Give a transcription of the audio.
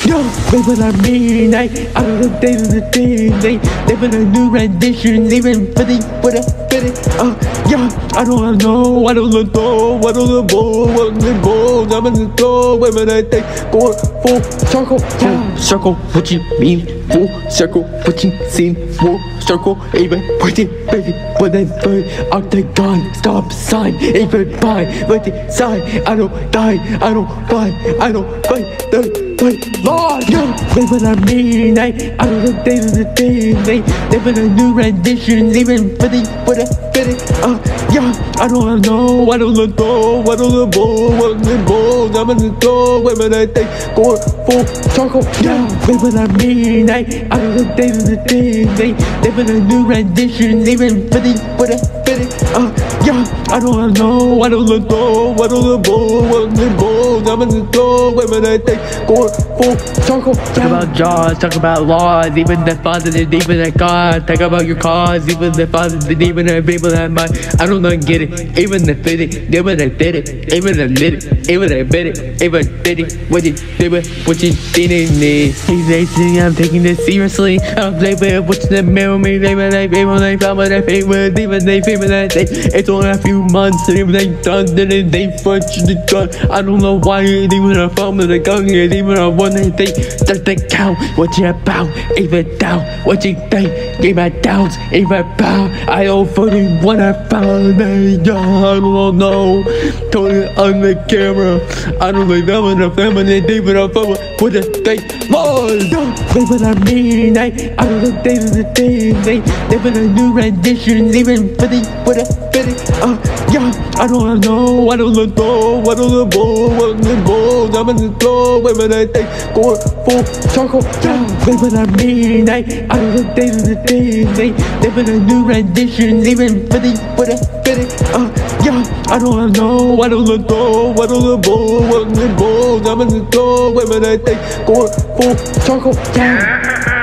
Yo, baby, I mean, I don't know they do the thing, they been a new renditions, even for the yeah, I don't know, I don't know, I don't know, I'm in the door, when I take, go full circle, yeah, circle, what you mean, full circle, what you seen, full circle, even pretty baby, when I burn out the gun, stop sign, even by, with the sign, I don't die, I don't fight, Lord, yo, baby, I mean, I don't know they do the thing, they been a new renditions, even for the yeah, I don't know, I'm in the door, when I take, go full circle, yeah, baby, I mean, I don't know they do the thing, they been a new renditions, even for the yeah, I don't know, I'm in the door, when I take, go full circle, yeah. Talk about jaws, talk about laws, even the father, the demon, that God. Talk about your cause, even the father, the demon, and people that might. I don't know, get it, even the fit it, even the did it, even the lit it, even the bit it, even did it, what you did it, what you didn't need. He's saying I'm taking this seriously. I'm playing what's the mirror, me, they were like, people like, family, they favorite, even they favorite that day. It's only a few months, and even they done, then they punch the gun. I don't know why, even a phone with a gun, even a one they start to count what you about, even down what you think, give my downs, even pound. I don't fully what I found, man. I don't know. Told it on the camera. I don't think I'm in the family, deep in a phone with a thing. Lord, baby, I mean, I don't know they do the thing, they been a new renditions, even for the yeah, I don't know, I'm in the door, when I take, go full circle, yeah, baby, I mean, I don't know they do the thing, they been a new renditions, even for the yeah, I don't know, I'm in the door, when I take, go full circle, yeah.